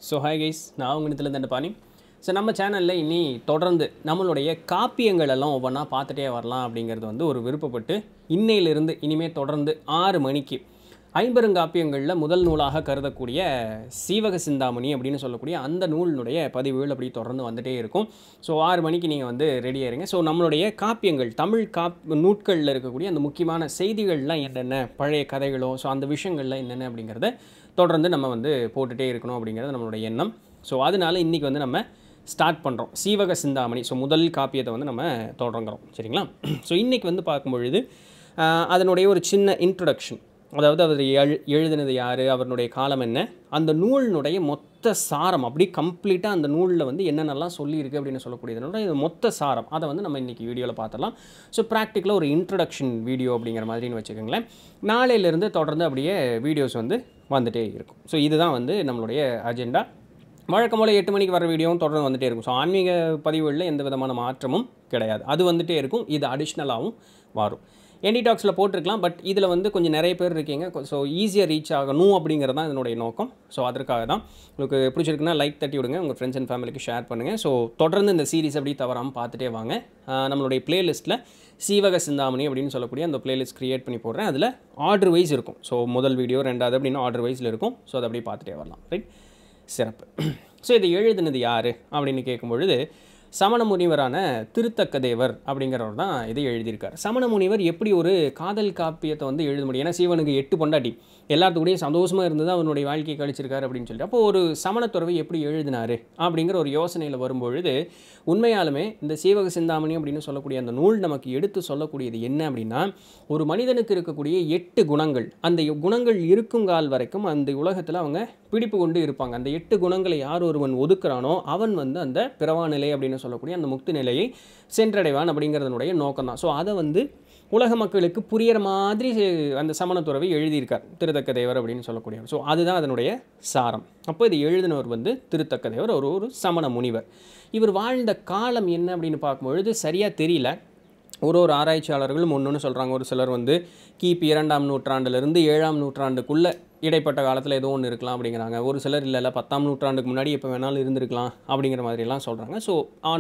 So hi guys, நான் உங்களிடத்துலேருந்து Dandapani. So நம்ம சேனலில் இனி தொடர்ந்து நம்மளுடைய காப்பியங்கள் எல்லாம் ஒவ்வொன்றா பார்த்துட்டே வரலாம் அப்படிங்கிறது வந்து ஒரு விருப்பப்பட்டு இன்னையிலிருந்து இனிமேல் தொடர்ந்து 6 மணிக்கு ஐம்பெருங்காப்பியங்களில் முதல் நூலாக கருதக்கூடிய சீவக சிந்தாமணி அப்படின்னு சொல்லக்கூடிய அந்த நூலினுடைய பதிவுகள் அப்படி தொடர்ந்து வந்துகிட்டே இருக்கும். ஸோ 6 மணிக்கு நீங்கள் வந்து ரெடியாக இருங்க. ஸோ நம்மளுடைய காப்பியங்கள் தமிழ் நூட்களில் இருக்கக்கூடிய அந்த முக்கியமான செய்திகள்லாம் என்னென்ன, பழைய கதைகளோ ஸோ அந்த விஷயங்கள்லாம் என்னென்ன அப்படிங்கிறத தொடர்ந்து நம்ம வந்து போட்டுகிட்டே இருக்கணும் அப்படிங்கிறது நம்மளுடைய எண்ணம். ஸோ அதனால் இன்றைக்கி வந்து நம்ம ஸ்டார்ட் பண்ணுறோம் சீவக சிந்தாமணி. ஸோ முதல் காப்பியத்தை வந்து நம்ம தொடங்குறோம், சரிங்களா? ஸோ இன்றைக்கி வந்து பார்க்கும்பொழுது அதனுடைய ஒரு சின்ன இன்ட்ரொடக்ஷன், அதாவது அவர் எழுதினது யார், அவருடைய காலம் என்ன, அந்த நூலினுடைய மொத்த சாரம், அப்படி கம்ப்ளீட்டாக அந்த நூலில் வந்து என்னென்னலாம் சொல்லியிருக்கு அப்படின்னு சொல்லக்கூடியதுனோட மொத்த சாரம் அதை வந்து நம்ம இன்றைக்கி வீடியோவில் பார்த்துடலாம். ஸோ ப்ராக்டிக்கலாக ஒரு இன்ட்ரடக்ஷன் வீடியோ அப்படிங்கிற மாதிரின்னு வச்சுக்கோங்களேன். நாளையிலேருந்து தொடர்ந்து அப்படியே வீடியோஸ் வந்து வந்துகிட்டே இருக்கும். ஸோ இதுதான் வந்து நம்மளுடைய அஜெண்டா. வழக்கம் போல் 8 மணிக்கு வர வீடியோவும் தொடர்ந்து வந்துகிட்டே இருக்கும். ஸோ ஆன்மீக பதிவுகளில் எந்த விதமான மாற்றமும் கிடையாது, அது வந்துகிட்டே இருக்கும். இது அடிஷ்னலாகவும் வரும். என்டி டாக்ஸில் போட்டிருக்கலாம், பட் இதில் வந்து கொஞ்சம் நிறைய பேர் இருக்கீங்க. ஸோ ஈஸியாக ரீச் ஆகணும் அப்படிங்கிறது தான் இதனுடைய நோக்கம். ஸோ அதற்காக தான். உங்களுக்கு பிடிச்சிருக்குன்னா லைக் தட்டி விடுங்க, உங்கள் ஃப்ரெண்ட்ஸ் அண்ட் ஃபேமிலிக்கு ஷேர் பண்ணுங்கள். ஸோ தொடர்ந்து இந்த சீரிஸ் அப்படி தவறாமல் பார்த்துட்டே வாங்க. நம்மளுடைய பிளேலிஸ்ட்டில் சீவக சிந்தாமணி அப்படின்னு சொல்லக்கூடிய அந்த பிளேலிஸ்ட் க்ரியேட் பண்ணி போடுறேன். அதில் ஆர்டர் வைஸ் இருக்கும். ஸோ முதல் வீடியோ, ரெண்டாவது அப்படின்னு ஆர்டர் வைஸில் இருக்கும். ஸோ அதை அப்படியே பார்த்துட்டே வரலாம். ரைட், சிறப்பு. ஸோ இதை எழுதினது யார் அப்படின்னு கேட்கும்பொழுது சமண முனிவரான திருத்தக்கதேவர் அப்படிங்கிறவர் தான் இதை எழுதியிருக்கார். சமண முனிவர் எப்படி ஒரு காதல் காப்பியத்தை வந்து எழுத முடியும்? ஏன்னா சிவனுக்கு 8 பொண்டாட்டி, எல்லாத்துக்கூடையும் சந்தோஷமாக இருந்தது அவனுடைய வாழ்க்கையை கழிச்சிருக்காரு அப்படின்னு சொல்லிட்டு, அப்போ ஒரு சமணத்துறவை எப்படி எழுதினார் அப்படிங்கிற ஒரு யோசனையில் வரும்பொழுது உண்மையாலுமே இந்த சீவக சிந்தாமணி அப்படின்னு சொல்லக்கூடிய அந்த நூல் நமக்கு எடுத்து சொல்லக்கூடியது என்ன அப்படின்னா, ஒரு மனிதனுக்கு இருக்கக்கூடிய 8 குணங்கள், அந்த குணங்கள் இருக்கும் கால் வரைக்கும் அந்த உலகத்தில் அவங்க பிடிப்பு கொண்டு இருப்பாங்க. அந்த 8 குணங்களை யார் ஒருவன் ஒதுக்குறானோ அவன் வந்து அந்த பிறவா நிலை அப்படின்னு சொல்லக்கூடிய அந்த முக்தி நிலையை சென்றடைவான் அப்படிங்கிறதனுடைய நோக்கம் தான். ஸோ அதை வந்து உலக மக்களுக்கு புரிகிற மாதிரி அந்த சமணத்துறவை எழுதியிருக்கார் திருத்தக்கதேவர் அப்படின்னு சொல்லக்கூடியவர். ஸோ அதுதான் அதனுடைய சாரம். அப்போ இது எழுதினவர் வந்து திருத்தக்கதேவர், ஒரு சமண முனிவர். இவர் வாழ்ந்த காலம் என்ன அப்படின்னு பார்க்கும்பொழுது சரியாக தெரியல. ஒரு ஆராய்ச்சியாளர்களும் ஒன்று சொல்கிறாங்க. ஒரு சிலர் வந்து கிபி 2ஆம் நூற்றாண்டுலேருந்து 7ஆம் நூற்றாண்டுக்குள்ளே இடைப்பட்ட காலத்தில் ஏதோ ஒன்று இருக்கலாம் அப்படிங்கிறாங்க. ஒரு சிலர் இல்லை 10ஆம் நூற்றாண்டுக்கு முன்னாடி எப்போ வேணாலும் இருந்திருக்கலாம் அப்படிங்கிற மாதிரிலாம் சொல்கிறாங்க. ஸோ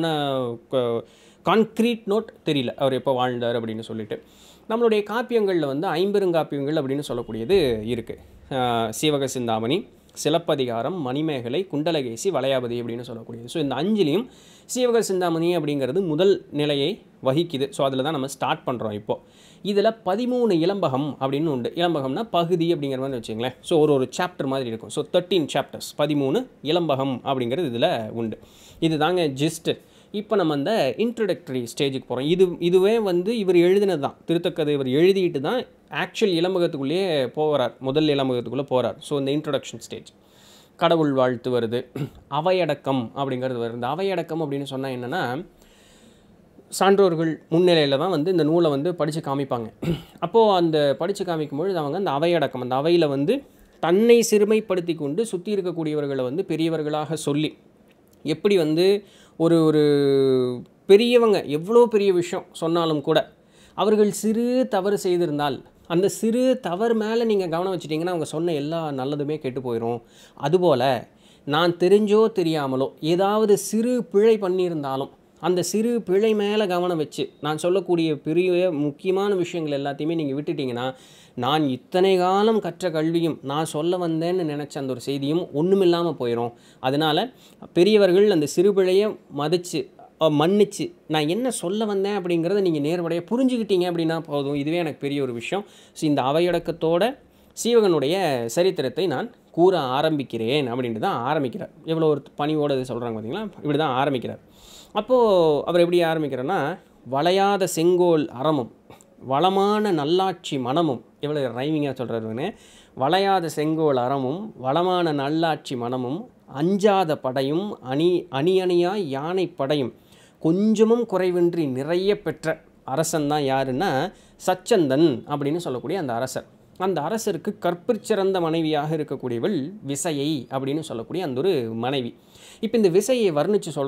கான்க்ரீட் நோட் தெரியல அவர் எப்போ வாழ்ந்தார் அப்படின்னு சொல்லிட்டு. நம்மளுடைய காப்பியங்களில் வந்து ஐம்பெருங்காப்பியங்கள் அப்படின்னு சொல்லக்கூடியது இருக்குது. சீவக சிந்தாமணி, சிலப்பதிகாரம், மணிமேகலை, குண்டலகேசி, வளையாபதி அப்படின்னு சொல்லக்கூடியது. ஸோ இந்த 5லையும் சீவக சிந்தாமணி அப்படிங்கிறது முதல் நிலையை வகிக்குது. ஸோ அதில் தான் நம்ம ஸ்டார்ட் பண்ணுறோம் இப்போது. இதில் 13 இலம்பகம் அப்படின்னு உண்டு. இலம்பகம்னா பகுதி அப்படிங்கிற மாதிரி வச்சுங்களேன். ஸோ ஒரு சாப்டர் மாதிரி இருக்கும். ஸோ 13 சாப்டர்ஸ், 13 இலம்பகம் அப்படிங்கிறது இதில் உண்டு. இது தாங்க ஜிஸ்ட்டு. இப்போ நம்ம அந்த இன்ட்ரடக்டரி ஸ்டேஜுக்கு போகிறோம். இதுவே வந்து இவர் எழுதினது தான். திருத்தக்கதேவர் எழுதிட்டு தான் ஆக்சுவல் இலம்பகத்துக்குள்ளேயே போகிறார், முதல் இலம்பகத்துக்குள்ளே போகிறார். ஸோ இந்த இன்ட்ரடக்ஷன் ஸ்டேஜ், கடவுள் வாழ்த்து வருது, அவையடக்கம் அப்படிங்கிறது வருது. இந்த அவையடக்கம் அப்படின்னு சொன்னால் என்னென்னா, சான்றோர்கள் முன்னிலையில் தான் வந்து இந்த நூலை வந்து படித்து காமிப்பாங்க. அப்போது அந்த படித்து காமிக்கும்பொழுது அவங்க அந்த அவையடக்கம், அந்த அவையில் வந்து தன்னை சிறுமைப்படுத்தி கொண்டு சுற்றி இருக்கக்கூடியவர்களை வந்து பெரியவர்களாக சொல்லி, எப்படி வந்து ஒரு பெரியவங்க எவ்வளோ பெரிய விஷயம் சொன்னாலும் கூட அவர்கள் சிறு தவறு செய்திருந்தால் அந்த சிறு தவறு மேலே நீங்கள் கவனம் வச்சிட்டிங்கன்னா அவங்க சொன்ன எல்லா நல்லதுமே கெட்டு போயிடும். அதுபோல் நான் தெரிஞ்சோ தெரியாமலோ ஏதாவது சிறு பிழை பண்ணியிருந்தாலும் அந்த சிறு பிழை மேலே கவனம் வச்சு நான் சொல்லக்கூடிய பெரிய முக்கியமான விஷயங்கள் எல்லாத்தையுமே நீங்கள் விட்டுட்டிங்கன்னா நான் இத்தனை காலம் கற்ற கல்வியும் நான் சொல்ல வந்தேன்னு நினச்ச அந்த ஒரு செய்தியும் ஒன்றுமில்லாமல் போயிடும். அதனால் பெரியவர்கள் அந்த சிறு பிழையை மன்னிச்சு நான் என்ன சொல்ல வந்தேன் அப்படிங்கிறத நீங்கள் நேர்வடையாக புரிஞ்சுக்கிட்டீங்க அப்படின்னா போதும். இதுவே எனக்கு பெரிய ஒரு விஷயம். ஸோ இந்த அவையடக்கத்தோட சீவகனுடைய சரித்திரத்தை நான் கூற ஆரம்பிக்கிறேன் அப்படின்ட்டு தான் ஆரம்பிக்கிறார். எவ்வளோ ஒரு பணிவோடு இது சொல்கிறாங்க பார்த்தீங்களா? இப்படி தான் ஆரம்பிக்கிறார். அப்போது அவர் எப்படி ஆரம்பிக்கிறன்னா, வளையாத செங்கோல் அறமும் வளமான நல்லாட்சி மனமும், எவ்வளோ ரைமிங்காக சொல்கிறாருன்னு, வளையாத செங்கோல் அறமும் வளமான நல்லாட்சி மனமும் அஞ்சாத படையும் அணியாய் யானை படையும் கொஞ்சமும் குறைவின்றி நிறைய பெற்ற அரசன் தான் யாருன்னா சச்சந்தன் அப்படின்னு சொல்லக்கூடிய அந்த அரசர். அந்த அரசருக்கு கற்பிற்சிறந்த மனைவியாக இருக்கக்கூடியவள் விசையை அப்படின்னு சொல்லக்கூடிய அந்த ஒரு மனைவி. இப்போ இந்த விசையை வர்ணித்து சொல்கிறாங்க.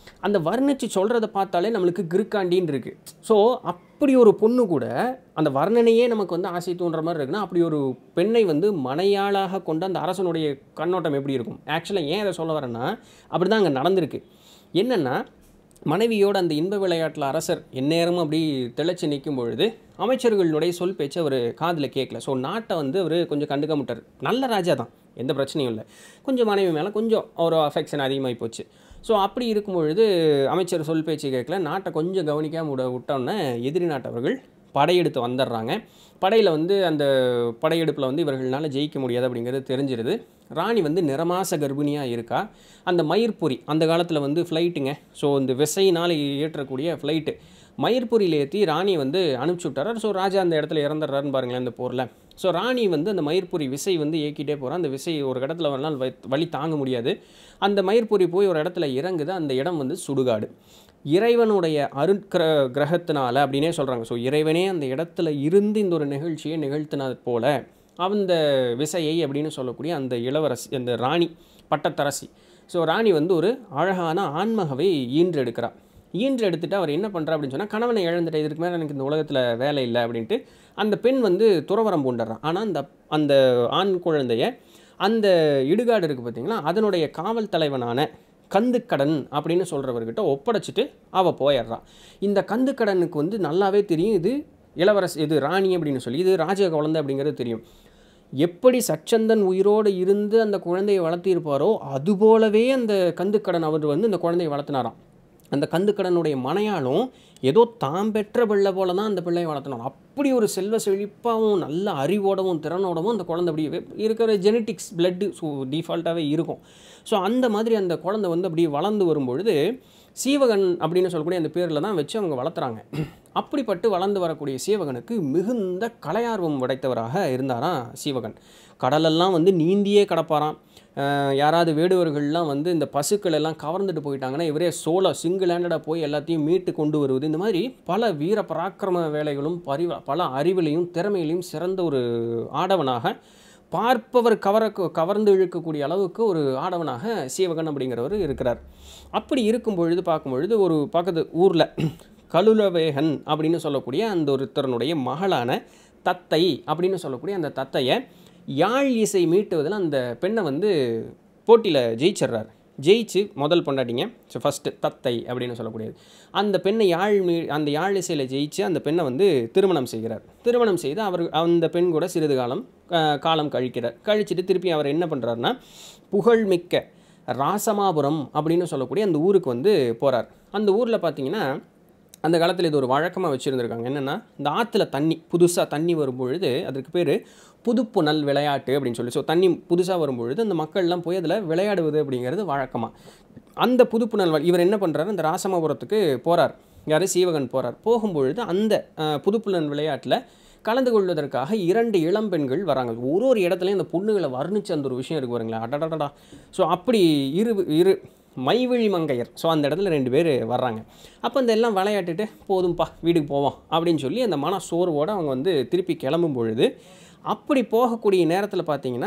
அந்த வர்ணித்து சொல்கிறத பார்த்தாலே நம்மளுக்கு கிறுக்காண்டின்னு இருக்குது. ஸோ அப்படி ஒரு பொண்ணு கூட அந்த வர்ணனையே நமக்கு வந்து ஆசை தூண்டுற மாதிரி இருக்குன்னா, அப்படி ஒரு பெண்ணை வந்து மனையாளாக கொண்ட அந்த அரசனுடைய கண்ணோட்டம் எப்படி இருக்கும்? ஆக்சுவலாக ஏன் அதை சொல்ல வரேன்னா, அப்படி தான் அங்கே நடந்திருக்கு. என்னென்னா, மனைவியோட அந்த இன்ப விளையாட்டில் அரசர் எந்நேரமும் அப்படி திளைச்சி நிற்கும் பொழுது அமைச்சர்களுடைய சொல் பேச்சு அவர் காதில் கேட்கல. ஸோ நாட்டை வந்து அவர் கொஞ்சம் கண்டுக்க மாட்டார். நல்ல ராஜா தான், எந்த பிரச்சனையும் இல்லை. கொஞ்சம் மனைவி மேலே கொஞ்சம் ஒரு அஃபெக்ஷன் அதிகமாகி போச்சு. ஸோ அப்படி இருக்கும் பொழுது அமைச்சர் சொல் பேச்சு கேட்கல, நாட்டை கொஞ்சம் கவனிக்காமல் விட்டோன்னே எதிரி நாட்டவர்கள் படையெடுத்து வந்துடுறாங்க. படையில் வந்து அந்த படையெடுப்பில் வந்து இவர்களால் ஜெயிக்க முடியாது அப்படிங்கிறது தெரிஞ்சிருது. ராணி வந்து நிறமாச கர்ப்பிணியாக இருக்கா. அந்த மயிர்பொறி அந்த காலத்தில் வந்து ஃப்ளைட்டுங்க, ஸோ இந்த விசையினால் ஏற்றக்கூடிய ஃப்ளைட்டு மயிர்பொரியில் ஏற்றி ராணி வந்து அனுப்பிச்சி விட்டார். ஸோ ராஜா அந்த இடத்துல இறந்துடுறாருன்னு பாருங்களேன் இந்த போரில். ஸோ ராணி வந்து அந்த மயிர்பொரி விசை வந்து ஏக்கிட்டே போகிறான். அந்த விசை ஒரு இடத்துல ஒரு நாள் வலி தாங்க முடியாது. அந்த மயிர்பொரி போய் ஒரு இடத்துல இறங்குது. அந்த இடம் வந்து சுடுகாடு. இறைவனுடைய கிரகத்தினால அப்படின்னே சொல்கிறாங்க. ஸோ இறைவனே அந்த இடத்துல இருந்து இந்த ஒரு நிகழ்ச்சியை நிகழ்த்தினது போல அந்த விசையை அப்படின்னு சொல்லக்கூடிய அந்த இளவரசி, அந்த ராணி பட்டத்தரசி. ஸோ ராணி வந்து ஒரு அழகான ஆண்மகவை ஈன்றெடுக்கிறார். ஈன்றெடுத்துட்டு அவர் என்ன பண்ணுறா அப்படின்னு சொன்னால், கணவனை இழந்துட்டு இதுக்கு மேலே எனக்கு இந்த உலகத்தில் வேலை இல்லை அப்படின்ட்டு அந்த பெண் வந்து துறவரம் பூண்டுறான். ஆனால் அந்த ஆண் குழந்தைய அந்த இடுகாடு இருக்குது பார்த்தீங்களா, அதனுடைய காவல் தலைவனான கந்துக்கடன் அப்படின்னு சொல்கிறவர்கிட்ட ஒப்படைச்சிட்டு அவள் போயிடுறான். இந்த கந்துக்கடனுக்கு வந்து நல்லாவே தெரியும் இது இளவரசி, இது ராணி அப்படின்னு சொல்லி, இது ராஜ குழந்தை அப்படிங்கிறது தெரியும். எப்படி சச்சந்தன் உயிரோடு இருந்து அந்த குழந்தையை வளர்த்திருப்பாரோ அதுபோலவே அந்த கந்துக்கடன் அவர் வந்து அந்த குழந்தையை வளர்த்தினாராம். அந்த கந்துக்கடனுடைய மனையாலும் ஏதோ தாம் பெற்ற பிள்ளை போல தான் அந்த பிள்ளையை வளர்த்தணும். அப்படி ஒரு செல்வ செழிப்பாகவும் நல்ல அறிவோடவும் திறனோடவும் அந்த குழந்தை அப்படி இருக்கிற ஜெனட்டிக்ஸ் பிளட்டு ஸோ டிஃபால்ட்டாகவே இருக்கும். ஸோ அந்த மாதிரி அந்த குழந்தை வந்து அப்படி வளர்ந்து வரும்பொழுது சீவகன் அப்படின்னு சொல்லக்கூடிய அந்த பேரில் தான் வச்சு அவங்க வளர்த்துறாங்க. அப்படிப்பட்டு வளர்ந்து வரக்கூடிய சீவகனுக்கு மிகுந்த கலையார்வம் உடைத்தவராக இருந்தாராம் சீவகன். கடலெல்லாம் வந்து நீந்தியே கடப்பாராம். யாராவது வேடுவர்கள்லாம் வந்து இந்த பசுக்கள் எல்லாம் கவர்ந்துட்டு போயிட்டாங்கன்னா இவரே சிங்கிள் ஹேண்டடாக போய் எல்லாத்தையும் மீட்டு கொண்டு வருவது, இந்த மாதிரி பல வீர பராக்கிரம வேலைகளும் பல அறிவிலையும் திறமையிலையும் சிறந்த ஒரு ஆடவனாக, பார்ப்பவர் கவர்ந்து இழுக்கக்கூடிய அளவுக்கு ஒரு ஆடவனாக சீவகன் அப்படிங்கிறவர் இருக்கிறார். அப்படி இருக்கும் பொழுது பார்க்கும்பொழுது ஒரு பக்கத்து ஊரில் கலுலவேகன் அப்படின்னு சொல்லக்கூடிய அந்த ஒருத்தரனுடைய மகளான தத்தை அப்படின்னு சொல்லக்கூடிய அந்த தத்தையை யாழ் இசை மீட்டுவதில் அந்த பெண்ணை வந்து போட்டியில் ஜெயிச்சிட்றார். ஜெயிச்சு முதல் பொண்டாட்டிங்க. ஸோ ஃபஸ்ட்டு தத்தை அப்படின்னு சொல்லக்கூடியது அந்த பெண்ணை அந்த யாழ் இசையில் ஜெயிச்சு அந்த பெண்ணை வந்து திருமணம் செய்கிறார். திருமணம் செய்து அந்த பெண் கூட சிறிது காலம் கழிச்சிட்டு திருப்பி அவர் என்ன பண்ணுறாருன்னா, புகழ்மிக்க ராசமாபுரம் அப்படின்னு சொல்லக்கூடிய அந்த ஊருக்கு வந்து போகிறார். அந்த ஊரில் பார்த்தீங்கன்னா அந்த காலத்தில் இது ஒரு வழக்கமாக வச்சுருந்துருக்காங்க. என்னென்னா, இந்த ஆற்றுல புதுசாக தண்ணி வரும்பொழுது அதற்கு பேர் புதுப்புனல் விளையாட்டு அப்படின்னு சொல்லி. ஸோ தண்ணி புதுசாக வரும்பொழுது அந்த மக்கள்லாம் போய் அதில் விளையாடுவது அப்படிங்கிறது வழக்கமாக. அந்த புதுப்புனல் இவர் என்ன பண்ணுறாரு, அந்த ராசமாபுரத்துக்கு போகிறார். யார்? சீவகன் போகிறார். போகும்பொழுது அந்த புதுப்புனல் விளையாட்டில் கலந்து கொள்வதற்காக 2 இளம் பெண்கள் வராங்க. ஒரு இடத்துலையும் அந்த பொண்ணுகளை வர்ணித்து அந்த ஒரு விஷயம் இருக்கு பாருங்களேன், அடடடா. ஸோ அப்படி இரு மைவிழி மங்கையர். ஸோ அந்த இடத்துல 2 பேர் வர்றாங்க. அப்போ இந்த எல்லாம் விளையாட்டுட்டு போதும்ப்பா வீட்டுக்கு போவோம் அப்படின்னு சொல்லி அந்த மன சோர்வோடு அவங்க வந்து திருப்பி கிளம்பும் பொழுது, அப்படி போகக்கூடிய நேரத்தில் பார்த்தீங்கன்னா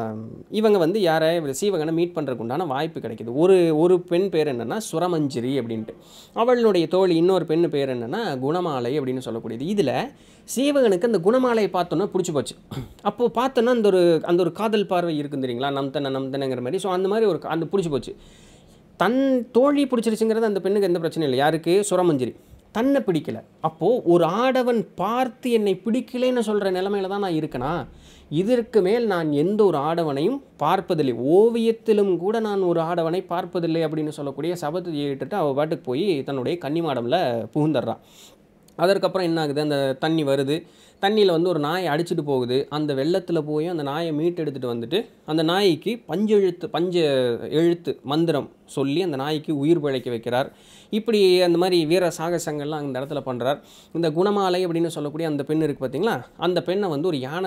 இவங்க வந்து சீவகனை மீட் பண்ணுறதுக்கு உண்டான வாய்ப்பு கிடைக்கிது. ஒரு பெண் பேர் என்னென்னா சுரமஞ்சிரி அப்படின்ட்டு, அவளுடைய தோழி இன்னொரு பெண் பேர் என்னென்னா குணமாலை அப்படின்னு சொல்லக்கூடியது. இதில் சீவகனுக்கு அந்த குணமாலையை பார்த்தோன்னா பிடிச்சி போச்சு. அப்போது பார்த்தோன்னா அந்த ஒரு காதல் பார்வை இருக்குது தெரியுங்களா, நம்தனைங்கிற மாதிரி. ஸோ அந்த மாதிரி அந்த பிடிச்சி போச்சு. தன் தோழி பிடிச்சிருச்சுங்கிறது அந்த பெண்ணுக்கு எந்த பிரச்சனையும் இல்லை. யாருக்கு? சுரமஞ்சிரி. தன்னை பிடிக்கலை. அப்போது ஒரு ஆடவன் பார்த்து என்னை பிடிக்கலைன்னு சொல்கிற நிலைமையில தான் நான் இருக்கேனா? இதற்கு மேல் நான் எந்த ஒரு ஆடவனையும் பார்ப்பதில்லை, ஓவியத்திலும் கூட நான் ஒரு ஆடவனை பார்ப்பதில்லை அப்படின்னு சொல்லக்கூடிய சபதத்தை ஏற்றுட்டு அவள் பாட்டுக்கு போய் தன்னுடைய கன்னிமாடமில் புகுந்துடுறான். அதற்கப்புறம் என்ன ஆகுது, அந்த தண்ணி வருது. தண்ணியில் வந்து ஒரு நாயை அடிச்சுட்டு போகுது. அந்த வெள்ளத்தில் போய் அந்த நாயை மீட்டெடுத்துட்டு வந்துட்டு அந்த நாய்க்கு பஞ்ச எழுத்து மந்திரம் சொல்லி அந்த நாய்க்கு உயிர் பிழைக்க வைக்கிறார். இப்படி அந்த மாதிரி வீர சாகசங்கள்லாம் அந்த இடத்துல பண்ணுறார். இந்த குணமாலை அப்படின்னு சொல்லக்கூடிய அந்த பெண் இருக்குது பார்த்தீங்களா, அந்த பெண்ணை வந்து ஒரு யானை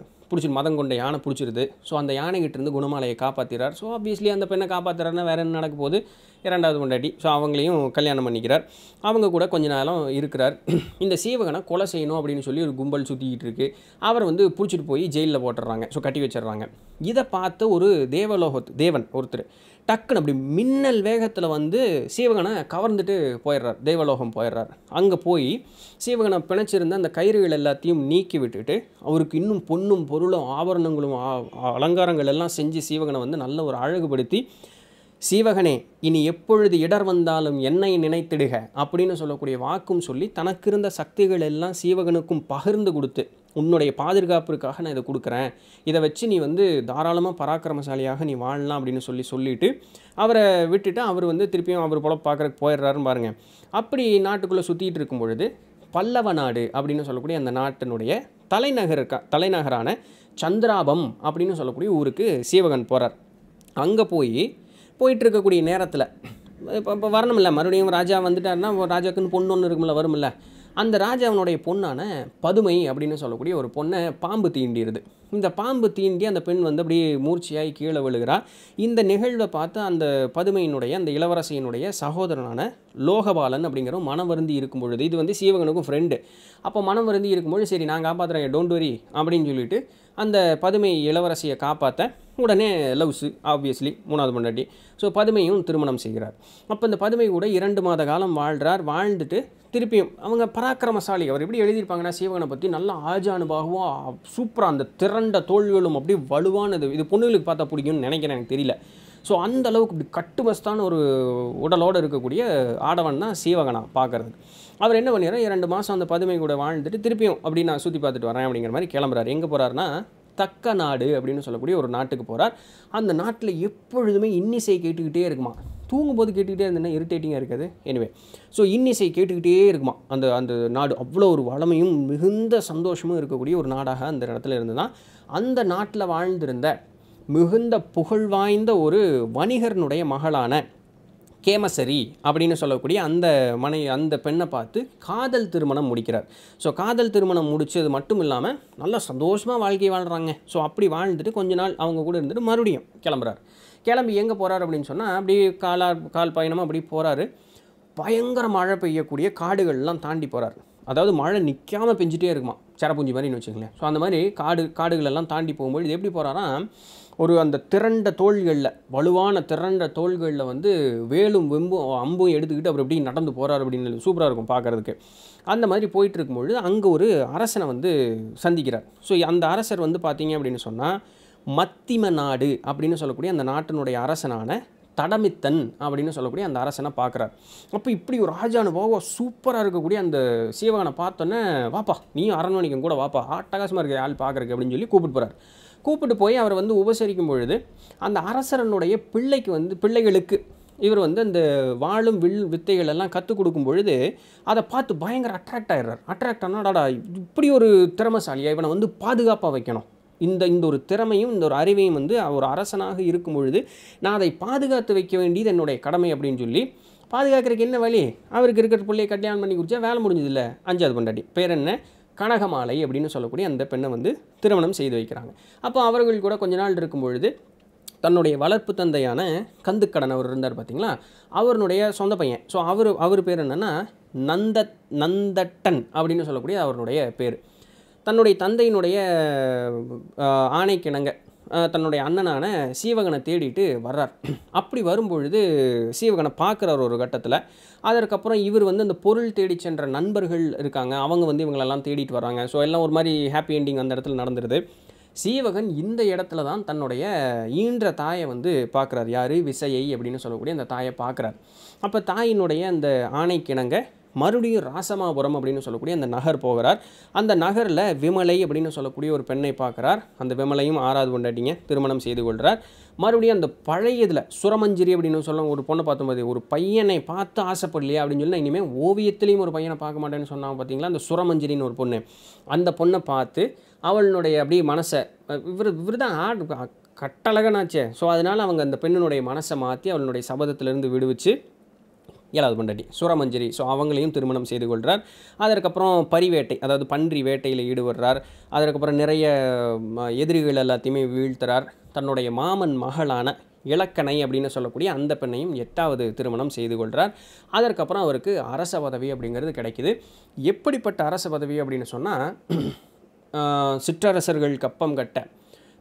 மதம் கொண்ட யானை பிடிச்சிருது. ஸோ அந்த யானைகிட்டேருந்து குணமாலையை காப்பாற்றிறார். ஸோ ஆப்வியஸ்லி அந்த பெண்ணை காப்பாற்றுறாருன்னா வேறு என்ன நடக்க போகுது, 2வது பொண்டாட்டி. ஸோ அவங்களையும் கல்யாணம் பண்ணிக்கிறார். அவங்க கூட கொஞ்ச நாளும் இருக்கிறார். இந்த சீவகனை கொலை செய்யணும் அப்படின்னு சொல்லி ஒரு கும்பல் சுற்றிக்கிட்டு இருக்குது. அவரை வந்து பிடிச்சிட்டு போய் ஜெயிலில் போட்டுடுறாங்க. ஸோ கட்டி வச்சிடுறாங்க. இதை பார்த்து ஒரு தேவன் ஒருத்தர் டக்குன்னு அப்படி மின்னல் வேகத்தில் வந்து சீவகனை கவர்ந்துட்டு போயிடுறார், தேவலோகம் போயிடுறார். அங்கே போய் சீவகனை பிணைச்சிருந்த அந்த கயிறுகள் எல்லாத்தையும் நீக்கி விட்டுட்டு அவருக்கு இன்னும் பொன்னும் பொருளும் ஆபரணங்களும் அலங்காரங்கள் எல்லாம் செஞ்சு சீவகனை வந்து நல்ல ஒரு அழகுபடுத்தி, சீவகனே இனி எப்பொழுது இடர் வந்தாலும் என்னை நினைத்திடுக அப்படின்னு சொல்லக்கூடிய வாக்கும் சொல்லி தனக்கு இருந்த சக்திகள் எல்லாம் சீவகனுக்கும் பகிர்ந்து கொடுத்து, உன்னுடைய பாதுகாப்பிற்காக நான் இதை கொடுக்குறேன், இதை வச்சு நீ வந்து தாராளமாக பராக்கிரமசாலியாக நீ வாழலாம் அப்படின்னு சொல்லிட்டு அவரை விட்டுட்டு அவர் வந்து திருப்பியும் அவர் போல பார்க்குறக்கு போயிடுறாருன்னு பாருங்கள். அப்படி நாட்டுக்குள்ளே சுற்றிட்டு இருக்கும் பொழுது பல்லவ நாடு அப்படின்னு சொல்லக்கூடிய அந்த நாட்டினுடைய தலைநகரான சந்திராபம் அப்படின்னு சொல்லக்கூடிய ஊருக்கு சீவகன் போகிறார். அங்கே போயிட்டு இருக்கக்கூடிய நேரத்தில் இப்போ வரணுமில்ல, மறுபடியும் ராஜா வந்துட்டாருன்னா ராஜாக்குன்னு பொண்ணு ஒன்று இருக்குமில்ல, வருமில்ல. அந்த ராஜாவனுடைய பொண்ணான பதுமை அப்படின்னு சொல்லக்கூடிய ஒரு பொண்ணை பாம்பு தீண்டிடுது. இந்த பாம்பு தீண்டி அந்த பெண் வந்து அப்படியே மூர்ச்சியாகி கீழே விழுகிறா. இந்த நிகழ்வை பார்த்து அந்த பதுமையினுடைய அந்த இளவரசியினுடைய சகோதரனான லோகபாலன் அப்படிங்கிறவங்க மனம் வருந்தி இருக்கும் பொழுது, இது வந்து சீவகனுக்கும் ஃப்ரெண்டு, அப்போ மனம் வருந்தி இருக்கும்பொழுது சரி நான் காப்பாற்றுறேன் டோன்ட் வரி அப்படின்னு சொல்லிட்டு அந்த பதுமை இளவரசியை காப்பாற்ற உடனே லவ்ஸு ஆப்வியஸ்லி 3வது பொண்டாட்டி. ஸோ பதுமையும் திருமணம் செய்கிறார். அப்போ இந்த பதுமை கூட 2 மாத காலம் வாழ்கிறார். வாழ்ந்துட்டு திருப்பியும் அவங்க பராக்கிரமசாலி. அவர் எப்படி எழுதியிருப்பாங்கன்னா சீவகனை பற்றி நல்ல ஆஜானுபாகவும் சூப்பராக அந்த திரண்ட தோள்களும் அப்படி வலுவானது. இது பொண்ணுகளுக்கு பார்த்தா பிடிக்கும்னு நினைக்கிறேன், எனக்கு தெரியல. ஸோ அந்த அளவுக்கு இப்படி கட்டுமஸ்தான ஒரு உடலோடு இருக்கக்கூடிய ஆடவன் தான் சீவகனா பார்க்குறதுக்கு. அவர் என்ன பண்ணிடுறார், 2 மாதம் அந்த பதுமை கூட வாழ்ந்துட்டு திருப்பியும் அப்படி நான் சுற்றி பார்த்துட்டு வரேன் அப்படிங்கிற மாதிரி கிளம்புறாரு. எங்கே போகிறாருன்னா தக்க நாடு அப்படின்னு சொல்லக்கூடிய ஒரு நாட்டுக்கு போகிறார். அந்த நாட்டில் எப்பொழுதுமே இன்னிசை கேட்டுக்கிட்டே இருக்குமா. தூங்கும்போது கேட்டுக்கிட்டே இருந்தேன்னா இரிட்டேட்டிங்காக இருக்காது. எனிவே ஸோ இன்னிசை கேட்டுக்கிட்டே இருக்குமா அந்த நாடு. அவ்வளோ ஒரு வளமையும் மிகுந்த சந்தோஷமும் இருக்கக்கூடிய ஒரு நாடாக அந்த இடத்துல இருந்துதான். அந்த நாட்டில் வாழ்ந்திருந்த மிகுந்த புகழ் வாய்ந்த ஒரு வணிகர்னுடைய மகளான கேமசரி அப்படின்னு சொல்லக்கூடிய அந்த பெண்ணை பார்த்து காதல் திருமணம் முடிக்கிறார். ஸோ காதல் திருமணம் முடித்தது மட்டும் இல்லாமல் நல்லா சந்தோஷமாக வாழ்க்கை வாழ்கிறாங்க. ஸோ அப்படி வாழ்ந்துட்டு கொஞ்ச நாள் அவங்க கூட இருந்துட்டு மறுபடியும் கிளம்புறார். கிளம்பி எங்கே போகிறார் அப்படின்னு சொன்னால் அப்படி கால் பயணமாக அப்படி போகிறாரு. பயங்கர மழை பெய்யக்கூடிய காடுகள்லாம் தாண்டி போகிறார். அதாவது மழை நிற்காமல் பெஞ்சிட்டே இருக்குமா, செரப்புஞ்சி மாதிரின்னு வச்சுங்களேன். ஸோ அந்த மாதிரி காடுகளெல்லாம் தாண்டி போகும்போது இது எப்படி போகிறாரா, ஒரு அந்த திரண்ட தோள்களில் வலுவான திரண்ட தோள்களில் வந்து வேலும் வெம்பும் அம்பும் எடுத்துக்கிட்டு அவர் எப்படி நடந்து போகிறார் அப்படின்னு சூப்பராக இருக்கும் பார்க்குறதுக்கு. அந்த மாதிரி போயிட்டு இருக்கும்பொழுது அங்கே ஒரு அரசனை வந்து சந்திக்கிறார். ஸோ அந்த அரசர் வந்து பார்த்தீங்க அப்படின்னு சொன்னால் மத்திம நாடு அப்படின்னு சொல்லக்கூடிய அந்த நாட்டினுடைய அரசனான தடமித்தன் அப்படின்னு சொல்லக்கூடிய அந்த அரசனை பார்க்குறார். அப்போ இப்படி ஒரு ராஜானுபாவம் சூப்பராக இருக்கக்கூடிய அந்த சீவகனை பார்த்தோன்னே, வாப்பா நீ அரண்மனைக்கும் கூட வாப்பா, அட்டகாசமாக இருக்க ஆள் பார்க்குறக்கு அப்படின்னு சொல்லி கூப்பிட்டு போய் அவரை வந்து உபசரிக்கும் பொழுது அந்த அரசரனுடைய பிள்ளைகளுக்கு இவர் வந்து அந்த வாழும் வித்தைகள் எல்லாம் கற்றுக் கொடுக்கும் பொழுது அதை பார்த்து பயங்கர அட்ராக்ட் ஆகிடுறார். அட்ராக்ட் ஆனாடாடா இப்படி ஒரு திறமைசாலியாக இவனை வந்து பாதுகாப்பாக வைக்கணும், இந்த ஒரு திறமையும் இந்த ஒரு அறிவையும் வந்து ஒரு அரசனாக இருக்கும் பொழுது நான் அதை பாதுகாத்து வைக்க வேண்டியது என்னுடைய கடமை அப்படின்னு சொல்லி பாதுகாக்கிறதுக்கு என்ன வழி, அவருக்கு இருக்கிற பிள்ளையை கல்யாணம் பண்ணி கொடுத்தா வேலை முடிஞ்சதில்ல. 5வது பொண்டாட்டி பேர் என்ன, கனகமாலை அப்படின்னு சொல்லக்கூடிய அந்த பெண்ணை வந்து திருமணம் செய்து வைக்கிறாங்க. அப்போ அவர்கள் கூட கொஞ்ச நாள் இருக்கும் பொழுது தன்னுடைய வளர்ப்பு தந்தையான கந்துக்கடன் அவர் இருந்தார் பார்த்தீங்களா, அவருடைய சொந்த பையன். ஸோ அவர் பேர் என்னென்னா நந்தட்டன் அப்படின்னு சொல்லக்கூடிய அவருடைய பேர். தன்னுடைய தந்தையினுடைய ஆணைக்கிணங்க தன்னுடைய அண்ணனான சீவகனை தேடிட்டு வர்றார். அப்படி வரும்பொழுது சீவகனை பார்க்குறார் ஒரு கட்டத்தில். அதற்கப்புறம் இவர் வந்து அந்த பொருள் தேடி சென்ற நண்பர்கள் இருக்காங்க, அவங்க வந்து இவங்களெல்லாம் தேடிட்டு வராங்க. ஸோ எல்லாம் ஒரு மாதிரி ஹாப்பி எண்டிங் அந்த இடத்துல நடந்துருது. சீவகன் இந்த இடத்துல தான் தன்னுடைய ஈன்ற தாயை வந்து பார்க்குறார். யார், விசையை அப்படின்னு சொல்லக்கூடிய அந்த தாயை பார்க்குறார். அப்போ தாயினுடைய அந்த ஆணைக்கிணங்க மறுபடியும் ராசமாபுரம் அப்படின்னு சொல்லக்கூடிய அந்த நகர் போகிறார். அந்த நகரில் விமலை அப்படின்னு சொல்லக்கூடிய ஒரு பெண்ணை பார்க்குறார். அந்த விமலையும் 6வது பொண்டாட்டிங்க திருமணம் செய்து கொள்கிறார். மறுபடியும் அந்த பழையதில் சுரமஞ்சரி அப்படின்னு சொல்ல ஒரு பொண்ணை பார்த்தும்போது ஒரு பையனை பார்த்து ஆசைப்படலையா அப்படின்னு சொல்லி இனிமேல் ஓவியத்துலேயும் ஒரு பையனை பார்க்க மாட்டேன்னு சொன்னாங்க பார்த்தீங்களா, அந்த சுரமஞ்சரின்னு ஒரு பொண்ணு. அந்த பொண்ணை பார்த்து அவளுடைய அப்படியே மனசை இவர் தான் கட்டழகனாச்சே. ஸோ அதனால் அவங்க அந்த பெண்ணினுடைய மனசை மாற்றி அவளுடைய சபதத்திலேருந்து விடுவிச்சு 7வது பொண்டாட்டி சுரமஞ்சரி. ஸோ அவங்களையும் திருமணம் செய்து கொள்கிறார். அதற்கப்புறம் பரிவேட்டை, அதாவது பன்றி வேட்டையில் ஈடுபடுறார். அதற்கப்புறம் நிறைய எதிரிகள் எல்லாத்தையுமே வீழ்த்துறார். தன்னுடைய மாமன் மகளான இலக்கணை அப்படின்னு சொல்லக்கூடிய அந்த பெண்ணையும் 8வது திருமணம் செய்து கொள்கிறார். அதற்கப்புறம் அவருக்கு அரச பதவி அப்படிங்கிறது கிடைக்குது. எப்படிப்பட்ட அரச பதவி அப்படின்னு சொன்னால், சிற்றரசர்கள் கப்பம் கட்ட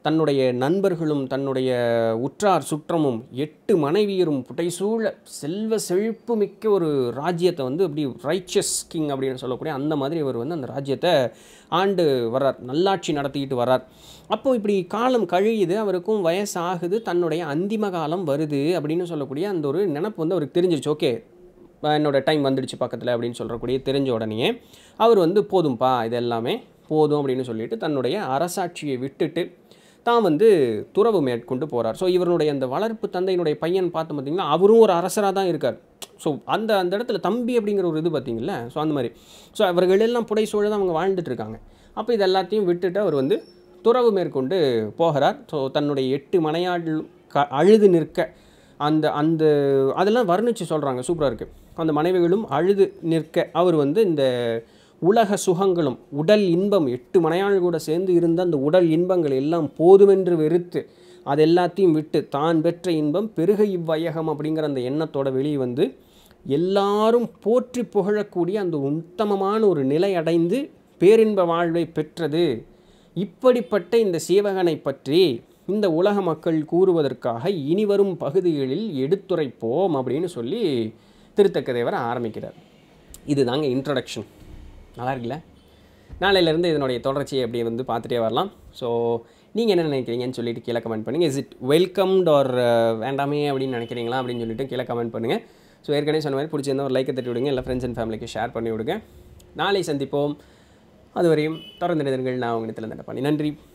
தன்னுடைய நண்பர்களும் தன்னுடைய உற்றார் சுற்றமும் 8 மனைவியரும் புடைசூழ செல்வ செழிப்பு மிக்க ஒரு ராஜ்யத்தை வந்து அப்படி ரைச்சஸ் கிங் அப்படின்னு சொல்லக்கூடிய அந்த மாதிரி அவர் வந்து அந்த ராஜ்யத்தை ஆண்டு வர்றார், நல்லாட்சி நடத்திக்கிட்டு வர்றார். அப்போது இப்படி காலம் கழியுது, அவருக்கும் வயசாகுது, தன்னுடைய அந்திம காலம் வருது அப்படின்னு சொல்லக்கூடிய அந்த ஒரு நினப்பு வந்து அவருக்கு தெரிஞ்சிருச்சு. ஓகே, என்னோட டைம் வந்துடுச்சு பக்கத்தில் அப்படின்னு சொல்கிறக்கூடிய தெரிஞ்ச உடனே அவர் வந்து போதும்பா இது எல்லாமே போதும் அப்படின்னு சொல்லிட்டு தன்னுடைய அரசாட்சியை விட்டுட்டு தான் வந்து துறவு மேற்கொண்டு போகிறார். ஸோ இவருடைய அந்த வளர்ப்பு தந்தையினுடைய பையன் பார்த்து பார்த்திங்கன்னா அவரும் ஒரு அரசராக தான் இருக்கார். ஸோ அந்த இடத்துல தம்பி அப்படிங்கிற ஒரு இது பார்த்திங்களா. ஸோ அந்த மாதிரி ஸோ அவர்களெல்லாம் புடைசூழ தான் அவங்க வாழ்ந்துட்டுருக்காங்க. அப்போ இது எல்லாத்தையும் விட்டுட்டு அவர் வந்து துறவு மேற்கொண்டு போகிறார். ஸோ தன்னுடைய 8 மனையாள் அழுது நிற்க அந்த அந்த அதெல்லாம் வர்ணித்து சொல்கிறாங்க, சூப்பராக இருக்குது. அந்த மனைவிகளும் அழுது நிற்க அவர் வந்து இந்த உலக சுகங்களும் உடல் இன்பம் 8 மனையாள் கூட சேர்ந்து இருந்த அந்த உடல் இன்பங்கள் எல்லாம் போதுமென்று வெறுத்து அது எல்லாத்தையும் விட்டு தான் பெற்ற இன்பம் பெருக இவ்வையகம் அப்படிங்கிற அந்த எண்ணத்தோட வெளியே வந்து எல்லாரும் போற்றி புகழக்கூடிய அந்த உத்தமமான ஒரு நிலை அடைந்து பேரின்ப வாழ்வை பெற்றது. இப்படிப்பட்ட இந்த சீவகனை பற்றி இந்த உலக மக்கள் கூறுவதற்காக இனிவரும் பகுதிகளில் எடுத்துரைப்போம் அப்படின்னு சொல்லி திருத்தக்கதேவர் ஆரம்பிக்கிறார். இதுதாங்க இன்ட்ரடக்ஷன். நல்லா இருக்குல்ல? நாளையிலேருந்து இதனுடைய தொடர்ச்சியை அப்படியே வந்து பார்த்துட்டே வரலாம். ஸோ நீங்கள் என்ன நினைக்கிறீங்கன்னு சொல்லிட்டு கீழே கமெண்ட் பண்ணுங்கள். இஸ் இட் வெல்கம்ட் ஆர் வேண்டாமே அப்படின்னு நினைக்கிறீங்களா அப்படின்னு சொல்லிட்டு கீழே கமெண்ட் பண்ணுங்கள். ஸோ ஏற்கனவே சொன்ன மாதிரி பிடிச்சிருந்தா ஒரு லைக்கை தட்டி விடுங்க, இல்லை ஃப்ரெண்ட்ஸ் அண்ட் ஃபேமிலிக்கு ஷேர் பண்ணி விடுங்க. நாளை சந்திப்போம். அதுவரையும் தொடர்ந்து நிறுங்கள். நான் உங்கள் இடத்துல தண்டபாணி. நன்றி.